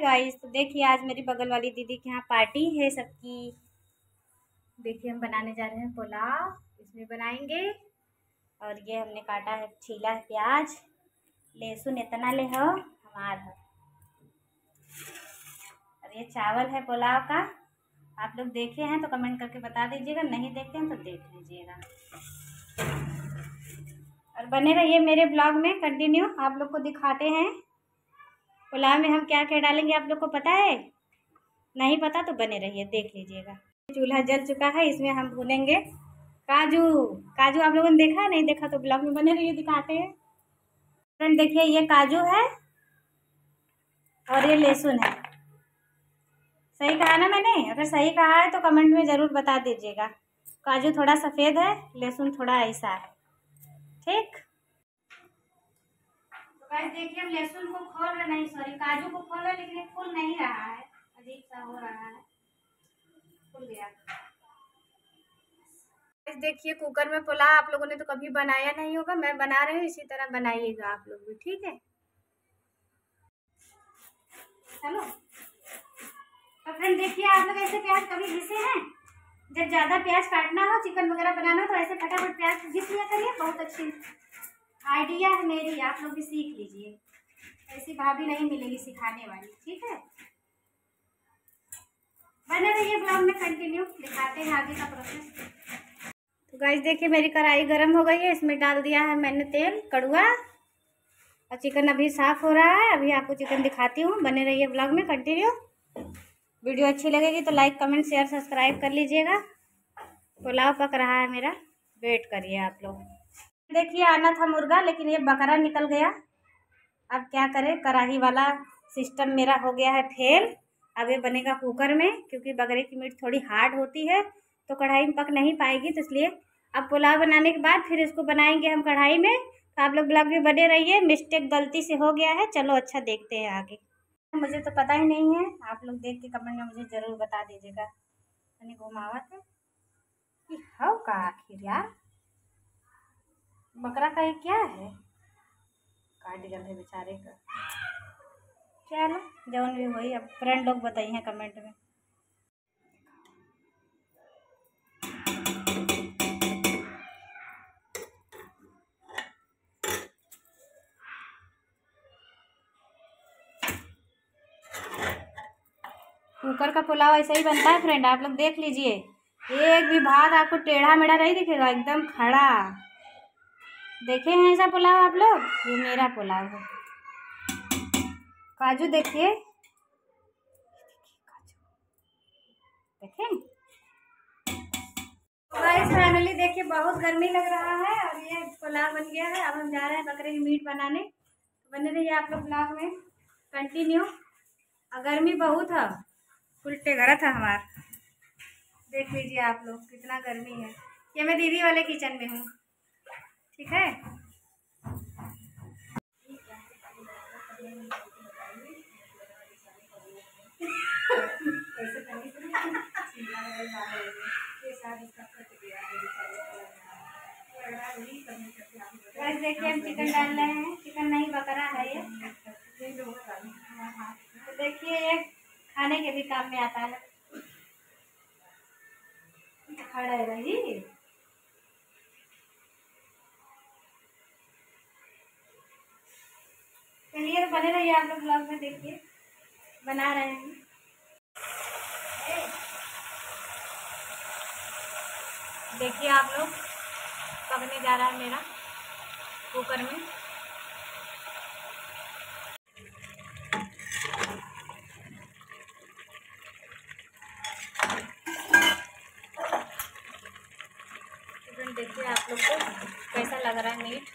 Guys, तो देखिए आज मेरी बगल वाली दीदी के यहाँ पार्टी है सबकी। देखिए हम बनाने जा रहे हैं पुलाव, इसमें बनाएंगे। और ये हमने काटा है, छीला है प्याज, लहसुन इतना ले हो हमार है। और ये चावल है पुलाव का। आप लोग देखे हैं तो कमेंट करके बता दीजिएगा, नहीं देखते हैं तो देख लीजिएगा। और बने रहिए मेरे ब्लॉग में कंटिन्यू, आप लोग को दिखाते हैं पुलाव में हम क्या क्या डालेंगे। आप लोग को पता है? नहीं पता तो बने रहिए, देख लीजिएगा। चूल्हा जल चुका है, इसमें हम भूनेंगे काजू। काजू आप लोगों ने देखा, नहीं देखा तो ब्लॉग में बने रहिए, दिखाते हैं। फ्रेंड देखिए, ये काजू है और ये लहसुन है। सही कहा ना मैंने? अगर सही कहा है तो कमेंट में ज़रूर बता दीजिएगा। काजू थोड़ा सफ़ेद है, लहसुन थोड़ा ऐसा है, ठीक। तो गाइस देखिए, हम लहसुन को खोल रहे, नहीं सॉरी काजू को खोल रहे, लेकिन ये खुल नहीं रहा है, अजीब सा हो रहा है। खुल गया। देखिए कुकर में पुलाव आप लोगों ने तो कभी बनाया नहीं होगा, मैं बना रही हूँ, इसी तरह बनाइएगा आप लोग भी, ठीक है। चलो तो फ्रेंड देखिए, आप लोग ऐसे प्याज कभी घिसे हैं? जब ज़्यादा प्याज काटना हो, चिकन वगैरह बनाना हो तो ऐसे फटाफट प्याज घिस लिया करिए। बहुत अच्छी आइडिया है मेरी, आप लोग भी सीख लीजिए। ऐसी भाभी नहीं मिलेगी सिखाने वाली, ठीक है। बने रहिए ब्लॉग में कंटिन्यू, दिखाते हैं आगे का प्रोसेस। तो गाइस देखिए, मेरी कढ़ाई गर्म हो गई है, इसमें डाल दिया है मैंने तेल कड़ुआ। और चिकन अभी साफ़ हो रहा है, अभी आपको चिकन दिखाती हूँ। बने रहिए ब्लॉग में कंटिन्यू। वीडियो अच्छी लगेगी तो लाइक कमेंट शेयर सब्सक्राइब कर लीजिएगा। पुलाव पक रहा है मेरा, वेट करिए आप लोग। देखिए आना था मुर्गा, लेकिन ये बकरा निकल गया। अब क्या करें, कढ़ाई वाला सिस्टम मेरा हो गया है फेल। अब ये बनेगा कुकर में, क्योंकि बकरे की मीट थोड़ी हार्ड होती है तो कढ़ाई में पक नहीं पाएगी, तो इसलिए अब पुलाव बनाने के बाद फिर इसको बनाएंगे हम कढ़ाई में। तो आप लोग ब्लॉग में बने रहिए। मिस्टेक गलती से हो गया है, चलो अच्छा देखते हैं आगे। मुझे तो पता ही नहीं है, आप लोग देख के कमेंट में मुझे ज़रूर बता दीजिएगा। मैंने घुमावत है कि हाउ का आखिर यार, बकरा का ये क्या है, काट गल है बेचारे का। चलो जौन भी हुई, अब फ्रेंड लोग बताइए कमेंट में। कुकर का पुलाव ऐसा ही बनता है फ्रेंड, आप लोग देख लीजिए। एक भी भाग आपको टेढ़ा मेढ़ा नहीं दिखेगा, एकदम खड़ा। देखे हैं ऐसा पुलाव आप लोग? ये मेरा पुलाव है। काजू देखिए, देखें। गाइस फाइनली देखिए, बहुत गर्मी लग रहा है और ये पुलाव बन गया है। अब हम जा रहे हैं बकरे की मीट बनाने। बने रहिए आप लोग ब्लॉग में कंटिन्यू। और गर्मी बहुत है, उल्टे घर था हमारा। देख लीजिए आप लोग कितना गर्मी है। ये मैं दीदी वाले किचन में हूँ, ठीक है। देखिए हम चिकन डाल रहे हैं, चिकन नहीं बकरा है ये। तो देखिए ये खाने के भी काम में आता है। खड़ा है भाई, चलिए बने रहिए आप लोग ब्लॉग में, देखिए बना रहे हैं। देखिए आप लोग, पकने जा रहा है मेरा कुकर में। देखिए आप लोग को कैसा लग रहा है मीट।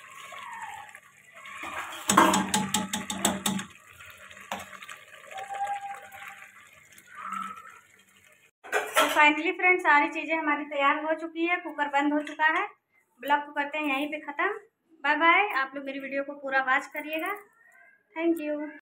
तो फाइनली फ्रेंड सारी चीज़ें हमारी तैयार हो चुकी है, कुकर बंद हो चुका है। ब्लॉग को करते हैं यहीं पे ख़त्म। Bye bye. आप लोग मेरी वीडियो को पूरा वॉच करिएगा। Thank you.